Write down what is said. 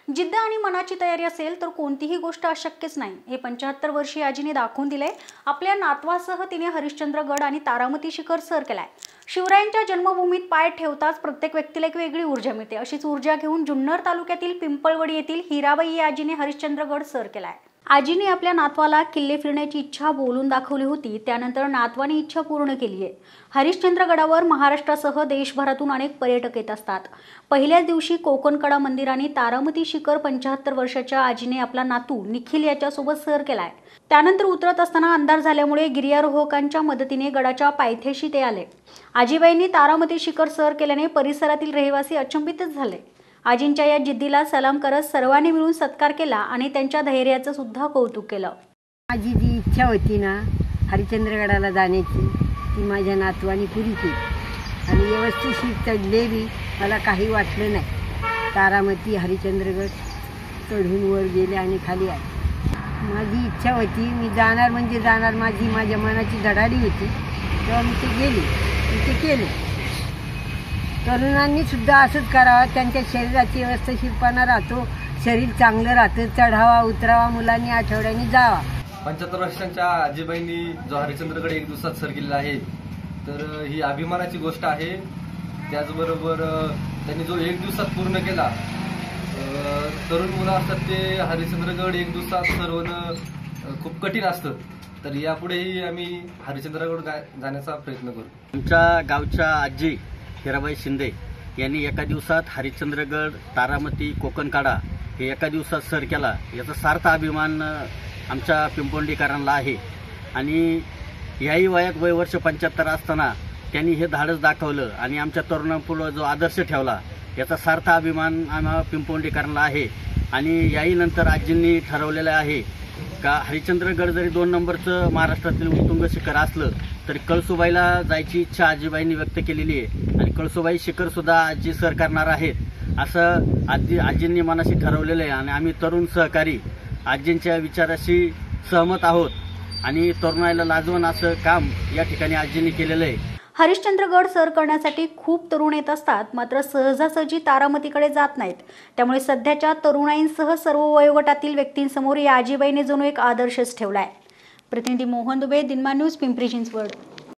जिद्द आणि मनाची तयारी असेल तर कोणतीही गोष्ट अशक्यच नाही हे 75 वर्षीय आजीने दाखवून दिले। आपल्या नातवासह तिने हरिश्चंद्रगड आणि तारामती शिखर सर केलाय। शिवरायांच्या जन्मभूमीत पाय ठेवताच प्रत्येक व्यक्तीला एक वेगळी ऊर्जा मिळते। अशीच ऊर्जा घेऊन जुन्नर तालुक्यातील पिंपळवडी येथील हिराबाई या आजीने हरिश्चंद्रगड सर केलाय। आजीने आपल्या नातवाला किल्ले फिरण्याची इच्छा बोलून दाखवली होती, त्यानंतर नातवाने इच्छा पूर्ण केली आहे। हरिश्चंद्रगडावर महाराष्ट्रासह देशभरातून अनेक पर्यटक येत असतात। पहिल्याच दिवशी कोकणकडा मंदिर आणि तारामती शिखर 75 वर्षाच्या आजीने आपला नातू निखिल याच्यासोबत सर केलाय। त्यानंतर उतरत असताना अंधार झाल्यामुळे गिर्यारोहकांच्या मदतीने गडाच्या पायथ्याशी ते आले। आजीबाईंनी तारामती शिखर सर केल्याने परिसरातील रहिवासी अचंबितच झाले। आजींच्या या जिद्दीला सलाम करत सर्वांनी मिळून सत्कार केला आणि त्यांच्या धैर्याचं सुद्धा कौतुक केलं। माझी जी इच्छा होती ना हरिश्चंद्रगडाला जाण्याची ती माझ्या नातवानी पुरी केली आणि व्यवस्थित चढलेली मला काही वाटलं नाही। तारामती हरिश्चंद्रगड चढून वर गेले आणि खाली आले। माझी इच्छा होती मी जाणार म्हणजे जाणार, माझ्या मनाची धडाडी होती, तेव्हा मी ते गेले, मी ते केलं। तरुणांनी सुद्धा असंच करावं, त्यांच्या शरीराची व्यवस्थितपणा राहतो, शरीर चांगलं राहतं, चढावा उतरावा, मुलांनी आठवड्याने जावा। 75 वर्षांच्या आजीबाईंनी जो हरिश्चंद्रगड एक दिवसात सर केलेला आहे तर ही अभिमानाची गोष्ट आहे। त्याचबरोबर त्यांनी जो एक दिवसात पूर्ण केला, तरुण मुलं असतात ते हरिश्चंद्रगड एक दिवसात सर होणं खूप कठीण असतं, तर यापुढेही आम्ही हरिश्चंद्रगड जाण्याचा प्रयत्न करू। आमच्या गावच्या आजी हिराबाई शिंदे यांनी एका दिवसात हरिश्चंद्रगड, तारामती, कोकणकडा हे एका दिवसात सर केला, याचा सार्थ अभिमान आमच्या पिंपोंडीकरांना आहे। आणि याही वयात वर्ष 75 असताना त्यांनी हे धाडस दाखवलं आणि आमच्या तरुणांपुढे जो आदर्श ठेवला, याचा सार्थ अभिमान आम्हा पिंपोंडीकरांना आहे। आणि याही नंतर आजींनी ठरवलेलं आहे का हरिश्चंद्रगड जरी 2 नंबरचं महाराष्ट्रातील उत्तुंग शिखर असलं तरी कळसुबाईला जायची इच्छा आजीबाईंनी व्यक्त केलेली आहे आणि कळसुबाई शिखर सुद्धा आजी सर करणार आहेत असं आजींनी मनाशी ठरवलेलं आहे। आणि आम्ही तरुण सहकारी आजींच्या विचाराशी सहमत आहोत आणि तरुणाईला लाजवण असं काम या ठिकाणी आजींनी केलेलं आहे। हरिश्चंद्रगड सर करण्यासाठी खूप तरुण येत असतात, मात्र सहजासहजी तारामतीकडे जात नाहीत। त्यामुळे सध्याच्या तरुणाईंसह सर्व वयोगटातील व्यक्तींसमोर या आजीबाईने जणू एक आदर्शच ठेवलाय। प्रतिनिधी मोहन दुबे, दिनमान न्यूज, पिंपरी चिंचवड।